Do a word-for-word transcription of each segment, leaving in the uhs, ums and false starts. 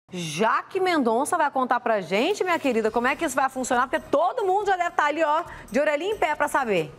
Jaque Mendonça vai contar pra gente, minha querida, como é que isso vai funcionar, porque todo mundo já deve estar ali, ó, de orelhinha em pé pra saber.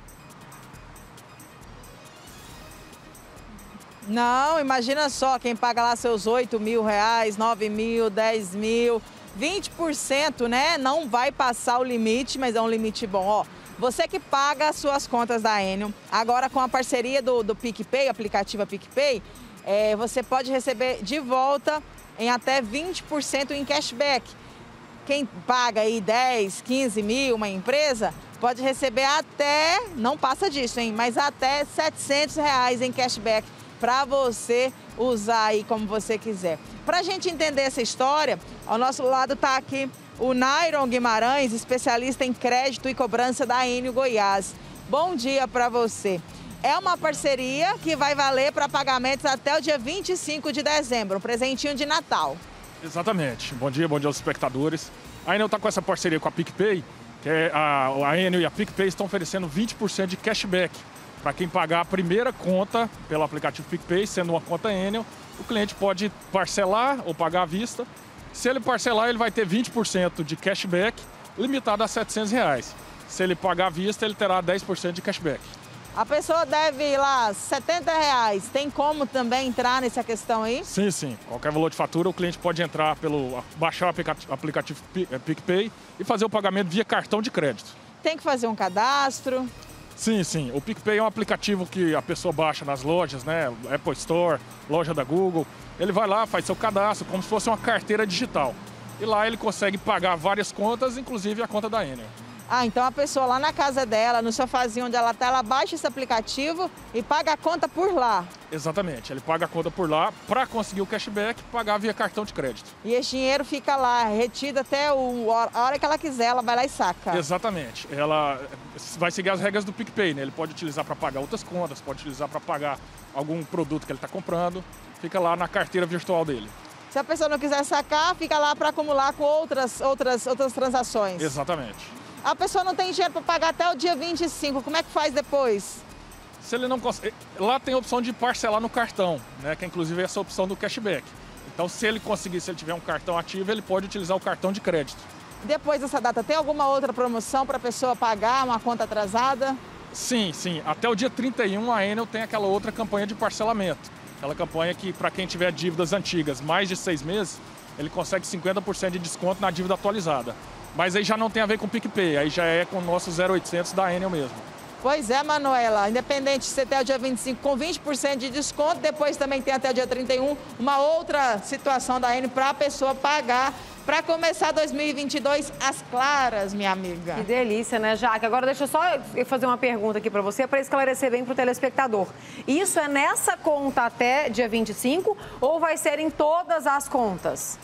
Não, imagina só, quem paga lá seus oito mil reais, nove mil, dez mil, vinte por cento, né? Não vai passar o limite, mas é um limite bom, ó. Você que paga as suas contas da Enel, agora com a parceria do, do PicPay, aplicativo PicPay, é, você pode receber de volta em até vinte por cento em cashback. Quem paga aí dez, quinze mil, uma empresa, pode receber até, não passa disso, hein, mas até setecentos reais em cashback para você usar aí como você quiser. Para a gente entender essa história, ao nosso lado está aqui o Nairon Guimarães, especialista em crédito e cobrança da Enel Goiás. Bom dia para você. É uma parceria que vai valer para pagamentos até o dia vinte e cinco de dezembro, um presentinho de Natal. Exatamente. Bom dia, bom dia aos espectadores. A Enel está com essa parceria com a PicPay, que é a, a Enel e a PicPay estão oferecendo vinte por cento de cashback para quem pagar a primeira conta pelo aplicativo PicPay, sendo uma conta Enel. O cliente pode parcelar ou pagar à vista. Se ele parcelar, ele vai ter vinte por cento de cashback, limitado a setecentos reais. Se ele pagar à vista, ele terá dez por cento de cashback. A pessoa deve ir lá setenta reais. Tem como também entrar nessa questão aí? Sim, sim. Qualquer valor de fatura, o cliente pode entrar pelo baixar o aplicativo PicPay e fazer o pagamento via cartão de crédito. Tem que fazer um cadastro? Sim, sim. O PicPay é um aplicativo que a pessoa baixa nas lojas, né? Apple Store, loja da Google. Ele vai lá, faz seu cadastro, como se fosse uma carteira digital. E lá ele consegue pagar várias contas, inclusive a conta da Enel. Ah, então a pessoa lá na casa dela, no sofazinho onde ela está, ela baixa esse aplicativo e paga a conta por lá. Exatamente, ele paga a conta por lá para conseguir o cashback e pagar via cartão de crédito. E esse dinheiro fica lá, retido até o, a hora que ela quiser, ela vai lá e saca. Exatamente, ela vai seguir as regras do PicPay, né? Ele pode utilizar para pagar outras contas, pode utilizar para pagar algum produto que ele está comprando, fica lá na carteira virtual dele. Se a pessoa não quiser sacar, fica lá para acumular com outras, outras, outras transações. Exatamente. A pessoa não tem dinheiro para pagar até o dia vinte e cinco, como é que faz depois? Se ele não consegue, lá tem a opção de parcelar no cartão, né? Que é inclusive essa opção do cashback. Então, se ele conseguir, se ele tiver um cartão ativo, ele pode utilizar o cartão de crédito. Depois dessa data, tem alguma outra promoção para a pessoa pagar uma conta atrasada? Sim, sim. Até o dia trinta e um, a Enel tem aquela outra campanha de parcelamento. Aquela campanha que, para quem tiver dívidas antigas, mais de seis meses, ele consegue cinquenta por cento de desconto na dívida atualizada. Mas aí já não tem a ver com o PicPay, aí já é com o nosso zero oitocentos da Enel mesmo. Pois é, Manuela, independente de você ter o dia vinte e cinco com vinte por cento de desconto, depois também tem até o dia trinta e um uma outra situação da Enel para a pessoa pagar para começar dois mil e vinte e dois às claras, minha amiga. Que delícia, né, Jaque? Agora deixa eu só fazer uma pergunta aqui para você, para esclarecer bem para o telespectador. Isso é nessa conta até dia vinte e cinco ou vai ser em todas as contas?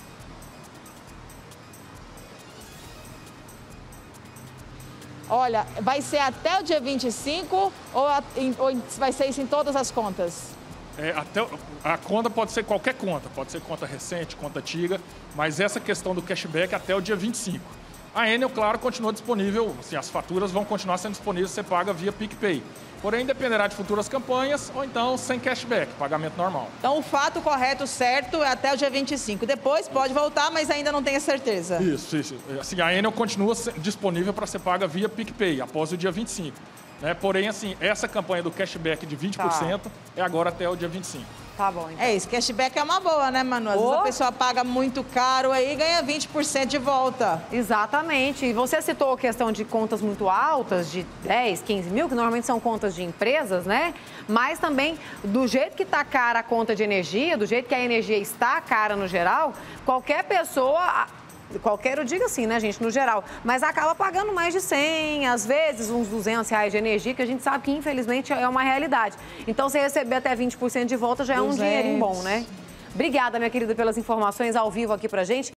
Olha, vai ser até o dia vinte e cinco ou, a, em, ou vai ser isso em todas as contas? É, até, a conta pode ser qualquer conta, pode ser conta recente, conta antiga, mas essa questão do cashback até o dia vinte e cinco. A Enel, claro, continua disponível, assim, as faturas vão continuar sendo disponíveis, você paga via PicPay. Porém, dependerá de futuras campanhas ou então sem cashback, pagamento normal. Então, o fato correto, certo, é até o dia vinte e cinco. Depois pode voltar, mas ainda não tem a certeza. Isso, isso. Assim, a Enel continua disponível para ser paga via PicPay após o dia vinte e cinco. Né? Porém, assim, essa campanha do cashback de vinte por cento tá. é agora até o dia vinte e cinco. Tá bom, então. É isso, cashback é uma boa, né, Manu? Às vezes a pessoa paga muito caro aí e ganha vinte por cento de volta. Exatamente. E você citou a questão de contas muito altas, de dez, quinze mil, que normalmente são contas de empresas, né? Mas também, do jeito que está cara a conta de energia, do jeito que a energia está cara no geral, qualquer pessoa... Qualquer, eu digo assim, né, gente, no geral, mas acaba pagando mais de cem, às vezes uns duzentos reais de energia, que a gente sabe que, infelizmente, é uma realidade. Então, você receber até vinte por cento de volta já é um dinheirinho bom, né? Obrigada, minha querida, pelas informações ao vivo aqui pra gente.